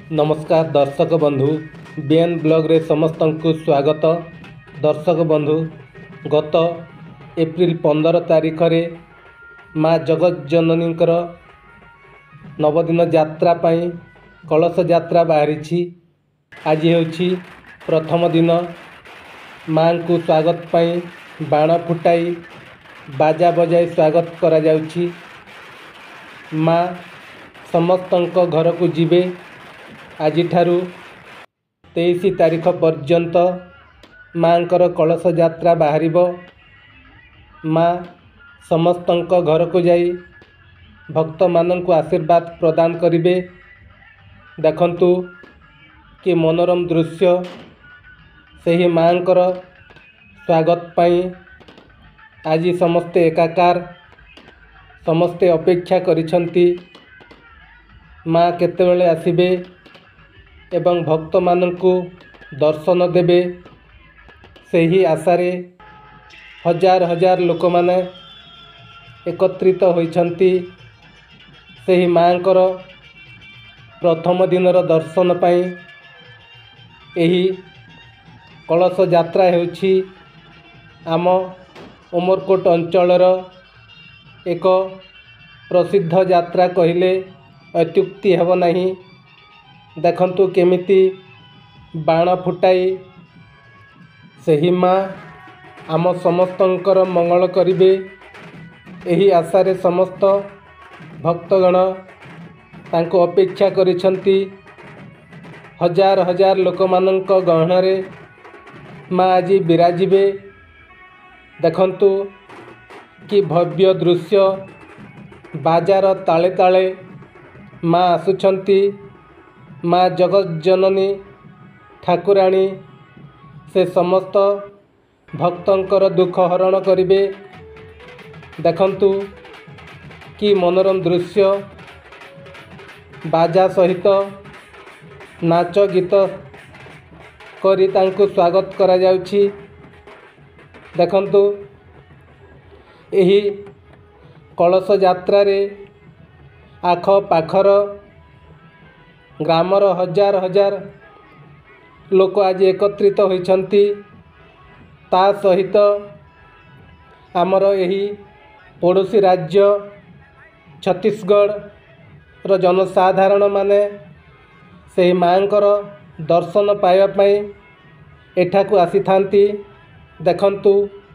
नमस्कार दर्शक बंधु बीएन ब्लॉग रे समस्त को स्वागत। दर्शक बंधु गत एप्रिल 15 तारीख रे माँ जगत जननी नवदिन यात्रा पाई कलश यात्रा बाहरी। आज होछि प्रथम दिन। माँ को स्वागत पाई बाण फुटाई बाजा बजाई स्वागत करा जाउछि। माँ समस्त घर को जीवे। आज 23 तारीख पर्यंत माँकर कलश यात्रा बाहर। माँ समस्त घर को जाई भक्त मानक आशीर्वाद प्रदान करिवे। देखंतु कि मनोरम दृश्य। सही माँकर स्वागत पाई आज समस्ते एकाकार समस्ते अपेक्षा करिसंती। माँ केतेबेले आसिबे एवं भक्त मानकु दर्शन देवे। सही आशारे हजार हजार लोक माने एकत्रित होइछंती। सही माँकर प्रथम दिनर दर्शन पाई एही कलश यात्रा हेउछि आम उमरकोट अंचलर एक प्रसिद्ध यात्रा कहिले अत्युक्ति हेब नहीं। देखंतु केमिति बाण फुटाई सही माँ आम समस्तंकर मंगल करिवे। एही आशारे समस्त भक्तगण तांको अपेक्षा करिसंती। हजार हजार लोक मानक गहणरे माँ आज विराजिबे। देखंतु कि भव्य दृश्य। बाजार ताले ताले माँ आसुछंती। माँ जगत जननी ठाकुराणी से समस्त भक्तंकर दुख हरण करिवे। देखंतु कि मनोरम दृश्य। बाजा सहित नाच गीत करी तांको स्वागत करा जाउछि। देखंतु एही कलश यात्रा रे आख पाखर ग्रामर हजार हजार लोक आज एकत्रित होइछंती। ता सहित आमर एही पड़ोसी राज्य छत्तीसगढ़ रो जनसाधारण माने से माँकर दर्शन पाइबा पई एठाकू आसी थांती। देखंतु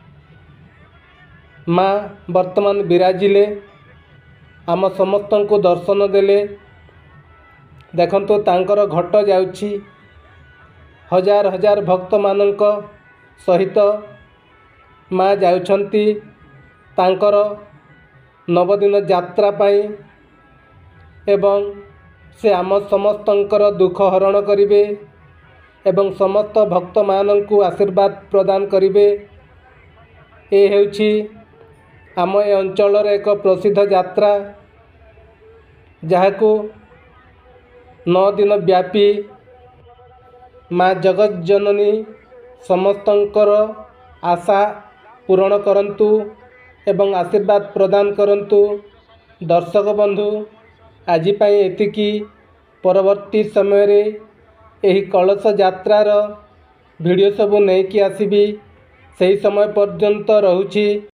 माँ वर्तमान विराजिले आम समस्त को दर्शन देले। देखंतु तांकर घट जाउछि। हजार हजार भक्त मानक सहित माँ जाउछंती तांकर नवदिन यात्रा पाई एवं से आम समस्तंकर दुख हरण करिवे एवं समस्त भक्त मानक आशीर्वाद प्रदान करिवे। ए हेउछि आम ए अंचलर एक प्रसिद्ध यात्रा जहाकू 9 दिन व्यापी माँ जगत जननी समस्तंकर आशा पूरण करंतु एवं आशीर्वाद प्रदान करंतु। दर्शक बंधु आज पाई एतिकी। परवर्ती समय रे एही कलश यात्रार वीडियो सब नहीं कि आसीबी। सही समय पर्यंत रहुछि।